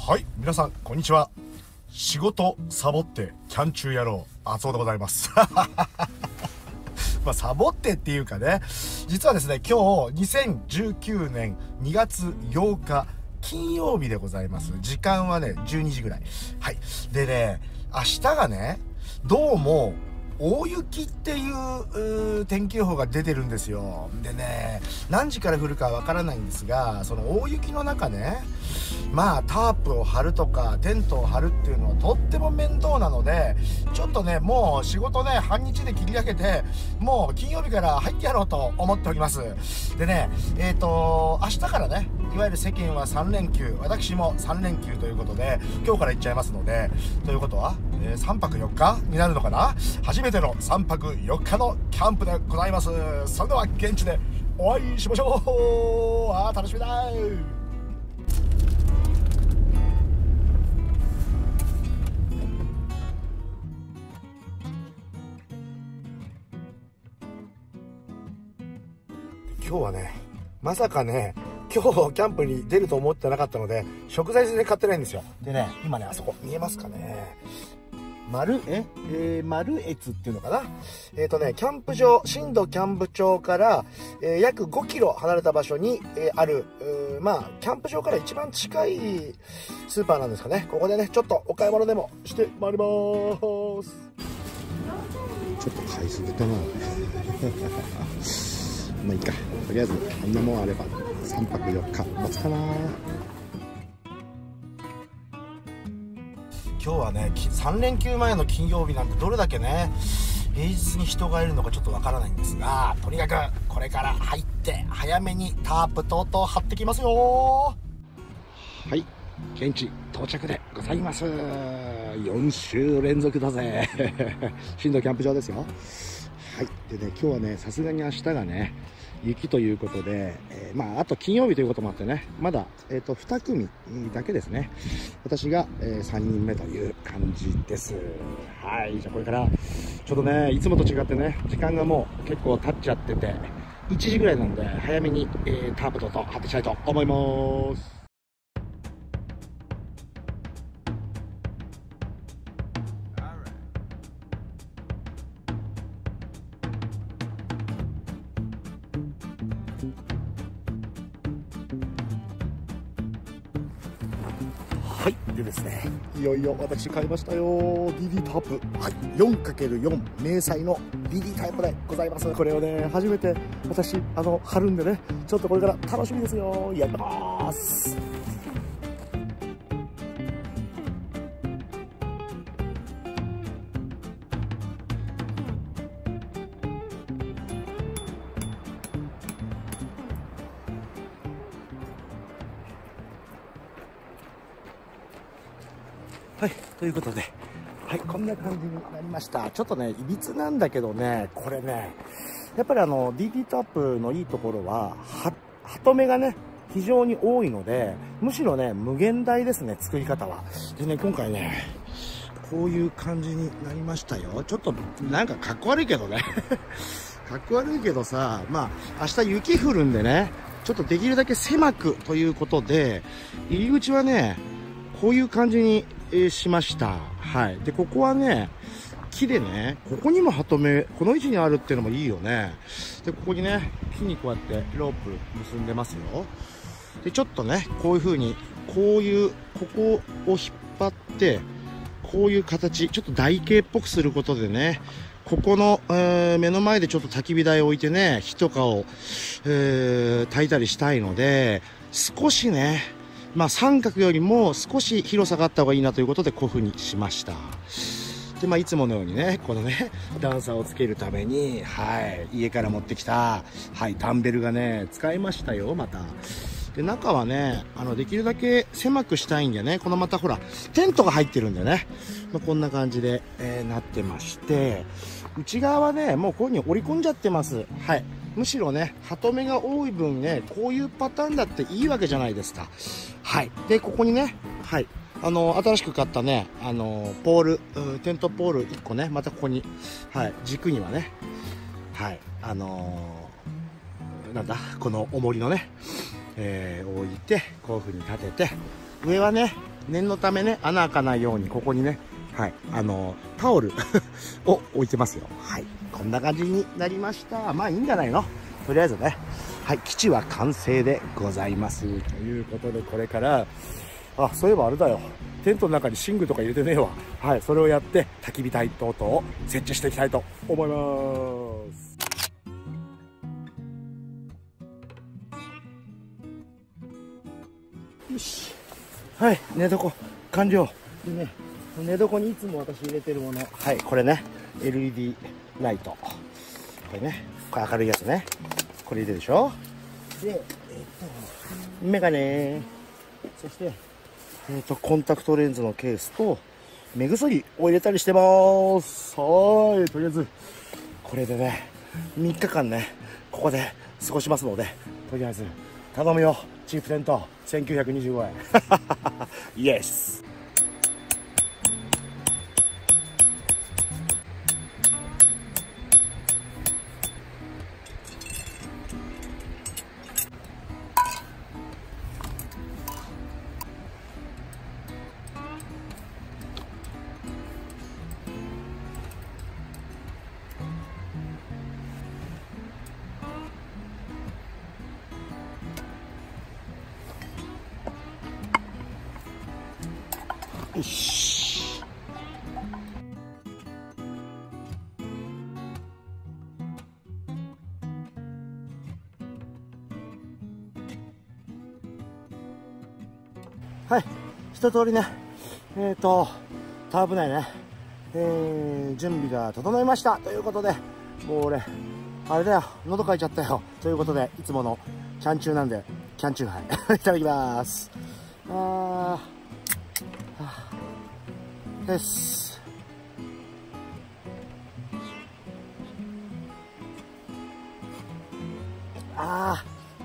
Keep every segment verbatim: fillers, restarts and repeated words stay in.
はい、皆さんこんにちは。仕事サボってキャン中野郎厚尾でございますまあサボってっていうかね、実はですね、今日にせんじゅうきゅうねんにがつようか金曜日でございます。時間はねじゅうにじぐらい。はい。でね、明日がね、どうも大雪っていう天気予報が出てるんですよ。でね、何時から降るかわからないんですが、その大雪の中ね、まあタープを張るとかテントを張るっていうのはとっても面倒なので、ちょっとねもう仕事ね半日で切り上げて、もう金曜日から入ってやろうと思っております。でね、えっと明日からね、いわゆる世間はさんれんきゅう、私もさんれんきゅうということで今日から行っちゃいますので、ということは、えー、さんぱくよっかになるのかな。初めてのさんぱくよっかのキャンプでございます。それでは現地でお会いしましょう。あー楽しみだー。今日はね、まさかね、今日キャンプに出ると思ってなかったので、食材全然買ってないんですよ。でね、今ね、あそこ見えますかね。丸、ええー、丸越っていうのかな。えっ、ー、とね、キャンプ場、新戸キャンプ場から、えー、約ごキロ離れた場所に、えー、ある、まあ、キャンプ場から一番近いスーパーなんですかね。ここでね、ちょっとお買い物でもしてまいりまーす。ちょっと買いすぎたなまあいいか、とりあえずこんなもんあればさんぱくよっか持つかな。今日はね、さんれんきゅうまえの金曜日なんてどれだけね平日に人がいるのかちょっとわからないんですが、とにかくこれから入って早めにタープ等々張ってきますよ。はい、現地到着でございます。よんしゅうれんぞくだぜ新戸キャンプ場ですよ。はい。でね、今日はね、さすがに明日がね、雪ということで、えー、まあ、あと金曜日ということもあってね、まだ、えっと、にくみだけですね。私が、えー、さんにんめという感じです。はい。じゃあこれから、ちょっとね、いつもと違ってね、時間がもう結構経っちゃってて、いちじぐらいなんで、早めに、えー、タープと張っていきたいと思います。はい。でですね、いよいよ私買いましたよ。 ディーディー タープ、はい、よんかけるよん 迷彩の ディーディー タイプでございます。これをね、初めて私あの貼るんでね、ちょっとこれから楽しみですよ。やります。はい、ということで、はい、こんな感じになりました。ちょっとね、いびつなんだけどね、これね、やっぱりあの、ディーディー タープのいいところは、は、ハトメがね、非常に多いので、むしろね、無限大ですね、作り方は。でね、今回ね、こういう感じになりましたよ。ちょっと、なんかかっこ悪いけどね。かっこ悪いけどさ、まあ、明日雪降るんでね、ちょっとできるだけ狭くということで、入り口はね、こういう感じに、えー、しました。はい。で、ここはね、木でね、ここにもハトメ、この位置にあるっていうのもいいよね。で、ここにね、木にこうやってロープ結んでますよ。で、ちょっとね、こういう風に、こういう、ここを引っ張って、こういう形、ちょっと台形っぽくすることでね、ここの、えー、目の前でちょっと焚き火台を置いてね、火とかを、えー、焚いたりしたいので、少しね、まあ三角よりも少し広さがあった方がいいなということでこういう風にしました。で、まあいつものようにね、このね、段差をつけるために、はい、家から持ってきた、はい、ダンベルがね、使いましたよ、また。で、中はね、あの、できるだけ狭くしたいんでね、このまたほら、テントが入ってるんでね、まあ、こんな感じで、えー、なってまして、内側はね、もうこういう風に折り込んじゃってます。はい。むしろね、ハトメが多い分ね、こういうパターンだっていいわけじゃないですか。はい。で、ここにね、はい。あの、新しく買ったね、あの、ポール、テントポールいっこね、またここに、はい、軸にはね、はい、あのー、なんだ、この重りのね、えー、置いて、こういう風に立てて、上はね、 念のためね、穴開かないようにここにね、はい、あのタオルを置いてますよ。はい、こんな感じになりました。まあいいんじゃないの、とりあえずね。はい、基地は完成でございます。ということで、これから、あ、そういえばあれだよ。テントの中に寝具とか入れてねえわ。はい、それをやって、焚き火台等々を設置していきたいと思います。よし。はい、寝床完了。でね、寝床にいつも私入れてるもの。はい、これね、エルイーディー ライト。これね、これ明るいやつね。これ入れるでしょ。で、えっと、メガネ。そして、えっと、コンタクトレンズのケースと、目薬を入れたりしてます。はーい、とりあえず、これでね、みっかかんね、ここで過ごしますので、とりあえず、頼むよ、チープテント、せんきゅうひゃくにじゅうごえん。イエス。よし。はい、一通りね、えっと、タープ内ね、えー、準備が整いましたということで、もう俺、あれだよ、喉かいちゃったよ。ということで、いつものキャンチューなんで、キャンチューハイいただきます。あー、はあ、です。あ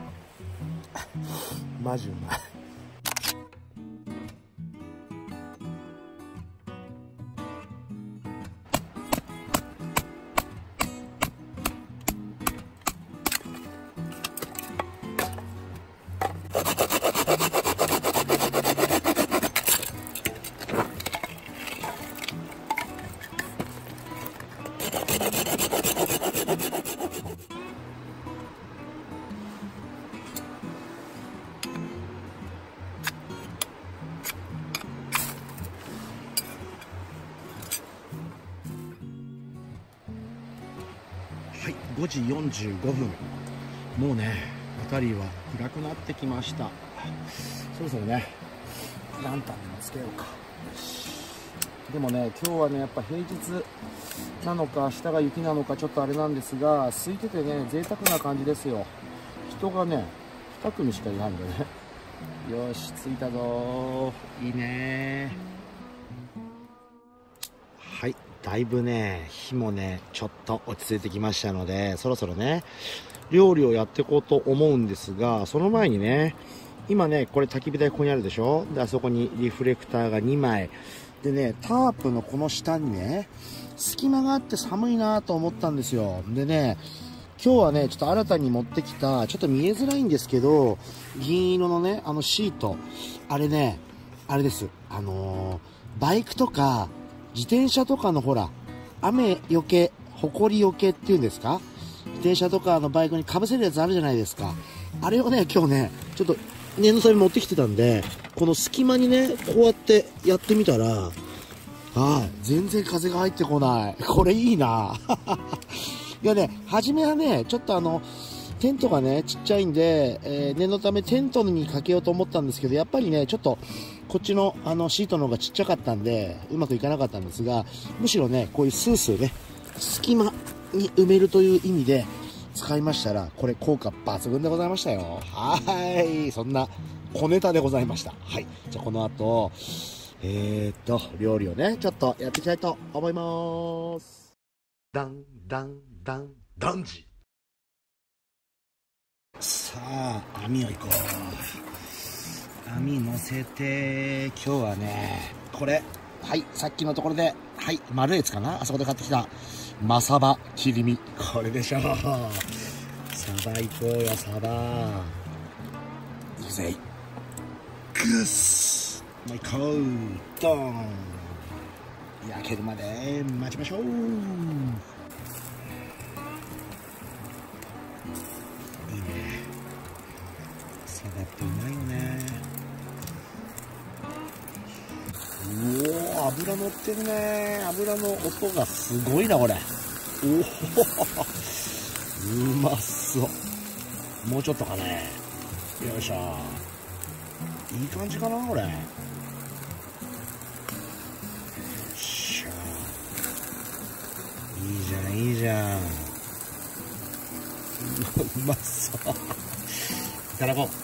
ー、マジうまい。はい、ごじよんじゅうごふん。もうね、辺りは暗くなってきました。そろそろね、ランタンでもつけようか。でもね、今日はね、やっぱ平日なのか明日が雪なのかちょっとあれなんですが、空いててね、贅沢な感じですよ。人がね、に組しかいないんでね。よし、着いたぞー。いいねー。はい、だいぶね、火もね、ちょっと落ち着いてきましたので、そろそろね、料理をやっていこうと思うんですが、その前にね、今ね、これ焚き火台ここにあるでしょ。で、あそこにリフレクターがにまい。でね、タープのこの下にね、隙間があって寒いなと思ったんですよ。でね、今日はね、ちょっと新たに持ってきた、ちょっと見えづらいんですけど、銀色のね、あのシート。あれね、あれです。あのー、バイクとか、自転車とかのほら、雨よけ、埃よけっていうんですか？自転車とかのバイクに被せるやつあるじゃないですか。あれをね、今日ね、ちょっと念のため持ってきてたんで、この隙間にね、こうやってやってみたら、はい、全然風が入ってこない。これいいな。いやね、初めはね、ちょっとあの、テントがね、ちっちゃいんで、えー、念のためテントにかけようと思ったんですけど、やっぱりね、ちょっと、こっちのあのシートの方がちっちゃかったんで、うまくいかなかったんですが、むしろね、こういうスースーね、隙間に埋めるという意味で使いましたら、これ効果抜群でございましたよ。はい。そんな小ネタでございました。はい。じゃあこの後、えー、っと、料理をね、ちょっとやっていきたいと思います。ダン、ダン、ダン、ダンジ。さあ、網をいこう。網乗せて、今日はね、これ、はい、さっきのところで、はい、丸いやつかな、あそこで買ってきた、マサバ切り身。これでしょう。サバ行こうよ、サバ。いくぜ。ぐっす。 う行こう。ドーン。焼けるまで待ちましょう。いいね。サバってうまいよね。うおー、油乗ってるね。油の音がすごいなこれ。おお、うまそう。もうちょっとかね。よいしょ。いい感じかなこれ。よいしょ。いいじゃんいいじゃん。うまそう。いただこう。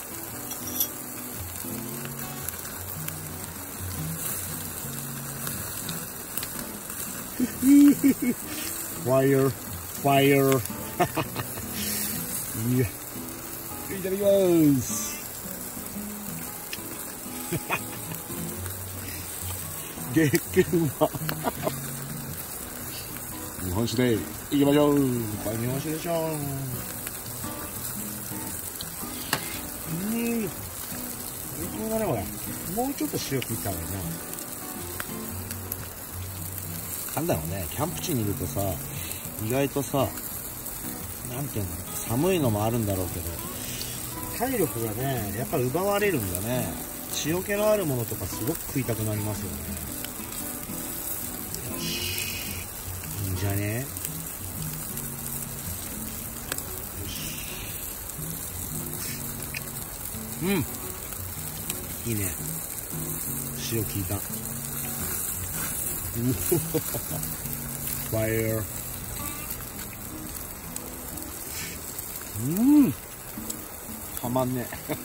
ファイヤーファイヤー。いや、いただきます。ゲッゲうま。日本酒でいきましょう。これ日本酒でしょ。うん、最高だねこれ。もうちょっと塩効いた方がいいな。なんだろうね、キャンプ地にいるとさ、意外とさ、なんていうの、寒いのもあるんだろうけど、体力がね、やっぱ奪われるんだね。塩気のあるものとかすごく食いたくなりますよね。よし、いいんじゃね。よし、うん、いいね。塩効いた。うおファイヤー。うん、たまんねえ。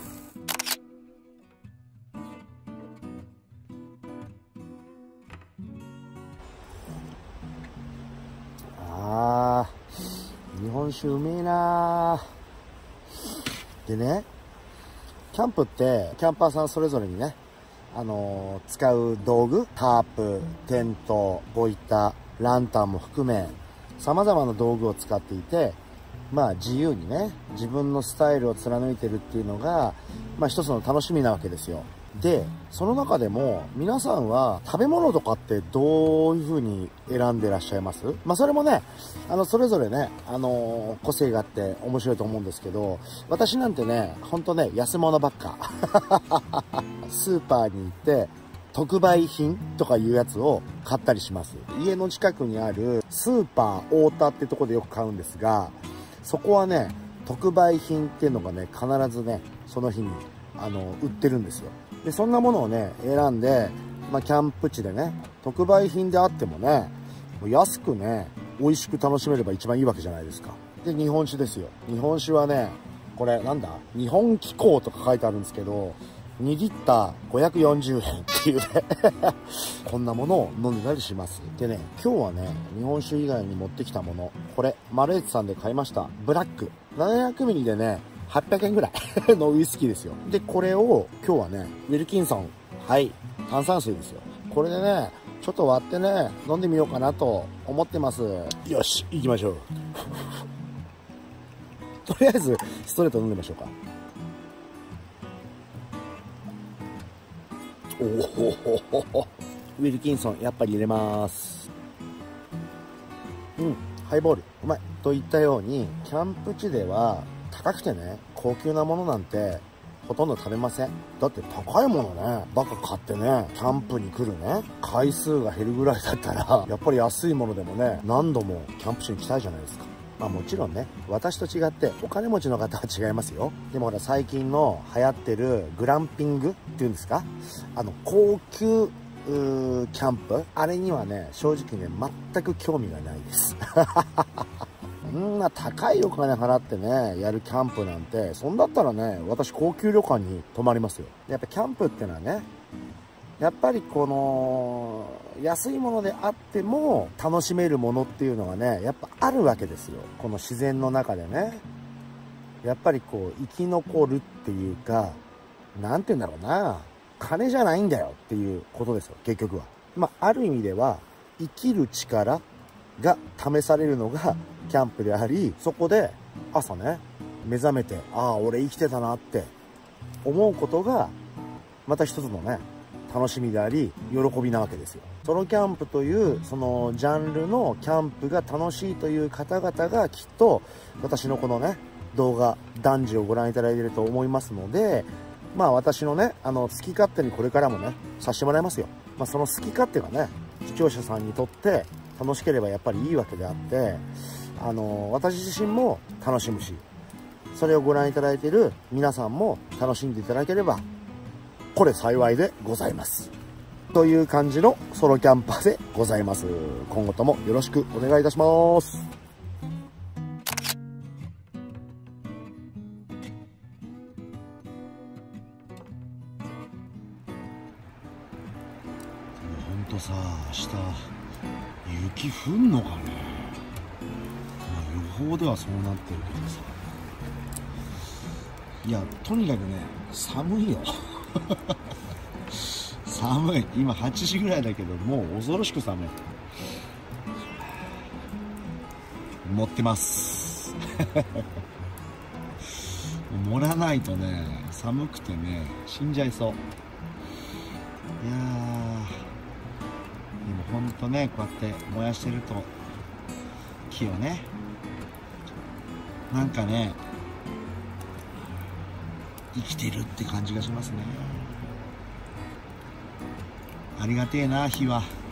あー、日本酒うめえなー。でね、キャンプってキャンパーさんそれぞれにね、あのー、使う道具、タープ、テント、ボイタ、ランタンも含め様々な道具を使っていて、まあ自由にね、自分のスタイルを貫いてるっていうのが、まあ一つの楽しみなわけですよ。で、その中でも皆さんは食べ物とかってどういう風に選んでらっしゃいます？まあそれもね、あのそれぞれね、あのー、個性があって面白いと思うんですけど、私なんてね、ほんとね、安物ばっか。スーパーに行って特売品とかいうやつを買ったりします。家の近くにあるスーパー太田ってとこでよく買うんですが、そこはね、特売品っていうのがね、必ずね、その日にあの売ってるんですよ。でそんなものをね選んで、まあ、キャンプ地でね、特売品であってもね、安くね美味しく楽しめれば一番いいわけじゃないですか。で日本酒ですよ。日本酒はね、これなんだ、日本気候とか書いてあるんですけど、にリッターごひゃくよんじゅうえんっていうねこんなものを飲んでたりします。でね、今日はね、日本酒以外に持ってきたもの、これマルエツさんで買いましたブラックななひゃくミリでねはっぴゃくえんぐらいのウイスキーですよ。でこれを今日はね、ウィルキンソン、はい炭酸水ですよ。これでねちょっと割ってね飲んでみようかなと思ってます。よし行きましょうとりあえずストレート飲んでみましょうか。おお、ウィルキンソンやっぱり入れます。うん、ハイボールうまいといったように、キャンプ地では高くてね高級なものなんてほとんど食べません。だって高いものねバカ買ってね、キャンプに来るね回数が減るぐらいだったら、やっぱり安いものでもね何度もキャンプ地に来たいじゃないですか。まあもちろんね、私と違ってお金持ちの方は違いますよ。でもほら最近の流行ってるグランピングっていうんですか、あの高級キャンプ、あれにはね正直ね全く興味がないですそんな高いお金払ってねやるキャンプなんて、そんだったらね私高級旅館に泊まりますよ。やっぱキャンプってのはね、やっぱりこの安いものであっても楽しめるものっていうのがねやっぱあるわけですよ。この自然の中でね、やっぱりこう生き残るっていうか、なんて言うんだろうな、金じゃないんだよっていうことですよ結局は。まあある意味では生きる力が試されるのがキャンプであり、そこで朝ね目覚めて、ああ俺生きてたなって思うことがまた一つのね楽しみであり喜びなわけですよ。ソロキャンプというそのジャンルのキャンプが楽しいという方々がきっと私のこのね動画男児をご覧いただいていると思いますので、まあ私のねあの好き勝手にこれからもねさせてもらいますよ。まあ、その好き勝手がね視聴者さんにとって楽しければやっぱりいいわけであって、あの私自身も楽しむし、それをご覧いただいている皆さんも楽しんでいただければこれ幸いでございますという感じのソロキャンパーでございます。今後ともよろしくお願いいたします。ほんとさ、明日雪降んのかね。まあ、予報ではそうなってるけどさ、いやとにかくね寒いよ寒い。今はちじぐらいだけどもう恐ろしく寒い。持ってます盛らないとね寒くてね死んじゃいそう。いやーでもほんとねこうやって燃やしてると木をねなんかね生きてるって感じがしますね。ありがてえな火は。